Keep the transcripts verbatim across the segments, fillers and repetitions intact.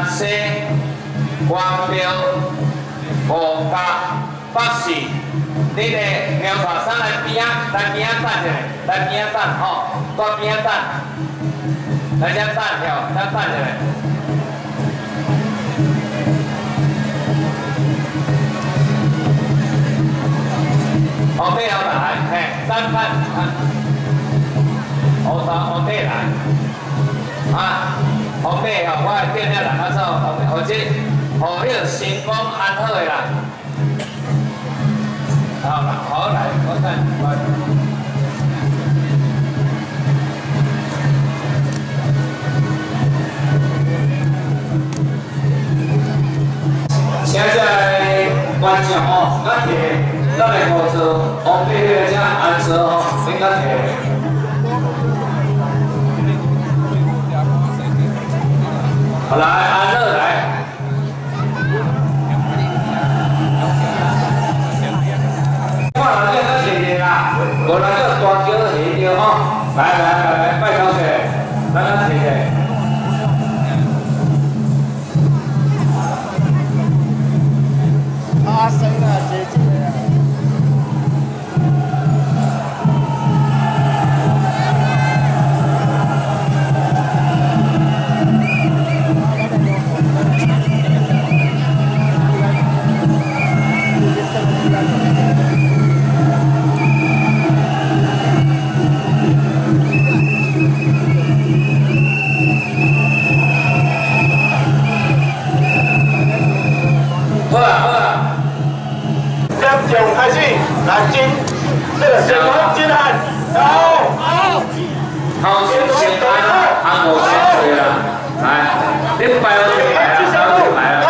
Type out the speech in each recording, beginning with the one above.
西、关标、五甲、北市，你哋苗大山来边啊，来边啊等一下，来边啊等吼，到边啊等，来遮等吼，咱等一下。后尾后来，嘿，咱等，后头后底来，啊，后尾吼，我会叫了人啊做，或者互你成功安好的啦。好啦，好来，我等我。请在观众哦，咱摕。 咱来合作，后面迄个只安坐哦，免甲摕。好来，安乐来。看人叫咱摕摕啦，无人叫大叫摕着吼。来来来来，拜托者，咱咱摕摕。阿生啊，姐姐啊。 开始，来金，这个先锋金汉，好，好，好，先先安啦，安无先对啦，来，你摆我就摆啦，我就摆啦，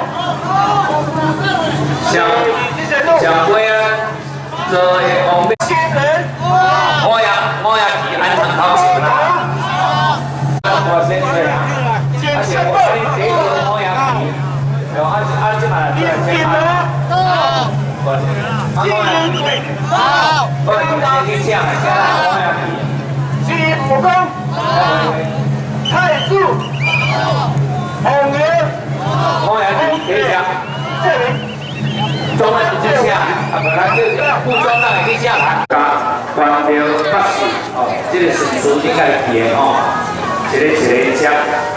小小龟啊，做王八仙人，我也我也是安长头前啦，我先对啦，而且我这这个我也是，然后按按这嘛，这先安。 金人鬼，好，我来先讲，先来，金武功，太祖，红颜，我来可以讲，这里，中文之下，啊，本来就是不中让你下来。关标北市，哦，这个神书应该填哦，一个一个讲。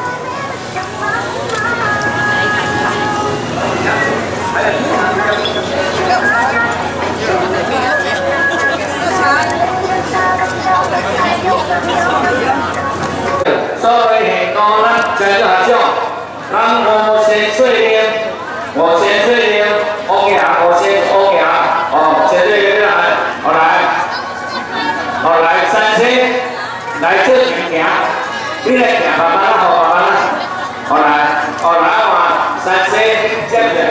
所谓下高咱在下种，咱五线水灵，五线水灵，乌行五线乌行，哦，线水灵来，好来，好来三线，来这边行，你来行慢慢啦，好慢慢啦，好来，好来嘛，三线接着，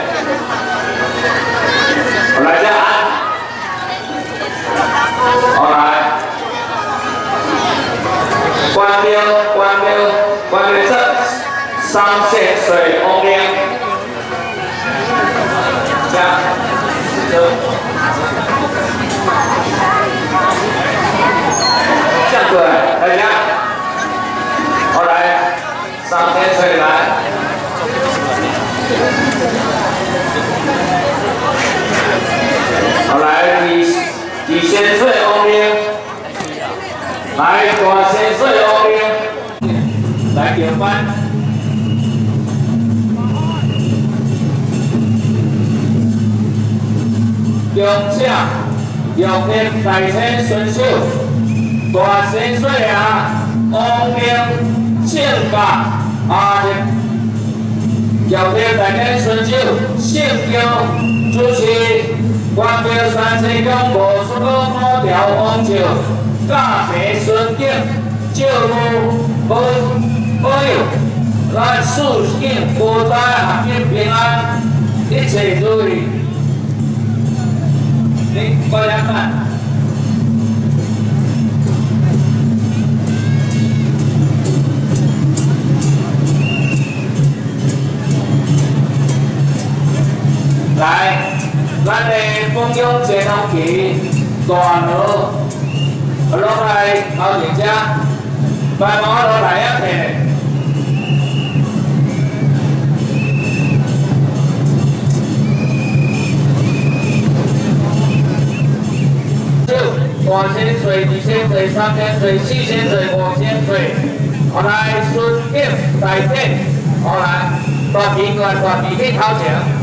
好来这按，好来。 关标，关标，关标这三线水红亮，加这这样过来，大家，好来，三线水来，好来，二二线水红亮。 来，大先水后面，来调班。中正玉田大车顺手，大先水啊，王明正甲阿日，玉田大车顺手，姓姜主持，关标三七江无出过五条王朝。 家庭顺境，照顾保保佑，咱四境国灾行业平安，一切如意。你过来看。来，咱的凤阳这头旗大楼。 落来后面只，快毛落来一摕。 大千岁、二千岁、三千岁、四千岁、五千岁，我来顺景大天，我来大旗过来，大旗去头前。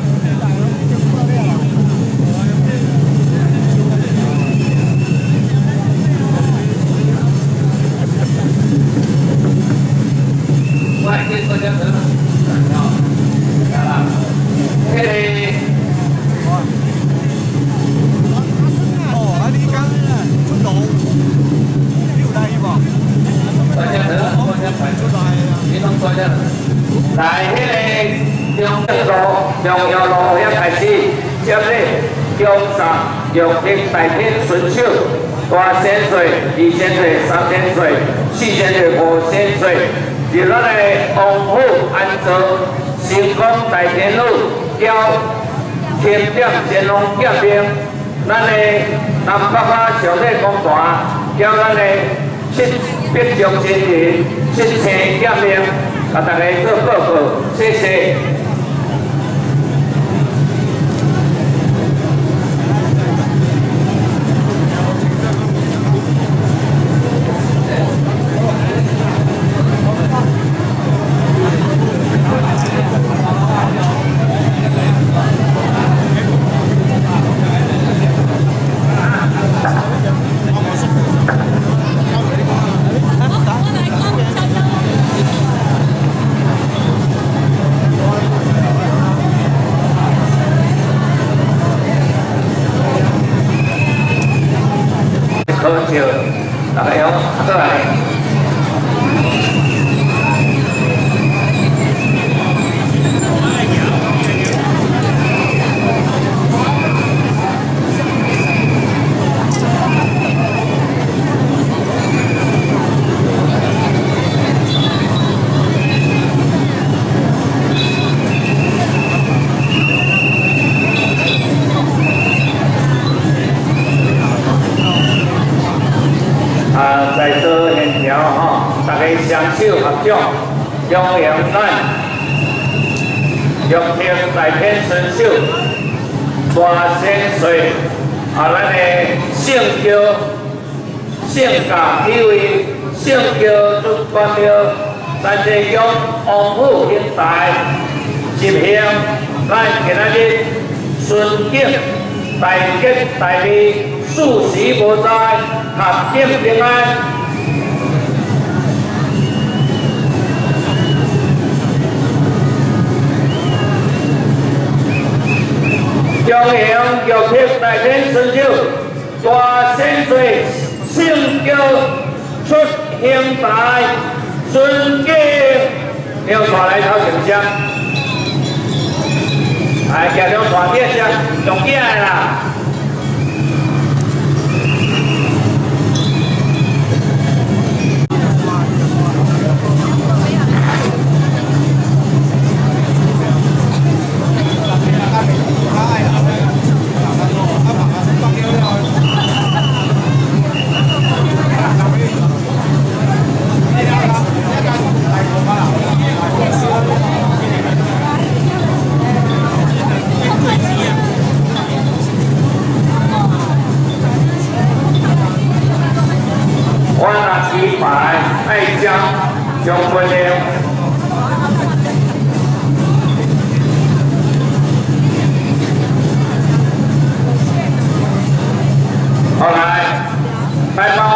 我先说点什么？啊，这里。哦，啊，你讲出路，有来无？说点什么？说点快出来啊！你拢说点。来，迄个中正路、中央路遐开始接咧，中山、玉屏、大天、顺手、大千岁、二千岁、三千岁、四千岁、五千岁。 是咱的王府安坐成功大天路，交天点乾隆革命，咱的南北啊上帝公坛，交咱的七必将精神，七星革命，甲大家做报告，谢谢。 喝酒，大家用过来。啊，在做现条吼，大家双手合掌，恭迎咱玉屏大天顺手，大千岁啊，咱的圣教、圣教以为圣教主管了，咱这用王府平台执行，咱今仔日顺景大吉大利，事事无灾。 合境平安，恭迎玉屏大天顺手，大千岁圣教出行台，顺景要带来头前声，来加上大点声，重起来啦！ 我拿几百爱将将分了，后来来帮。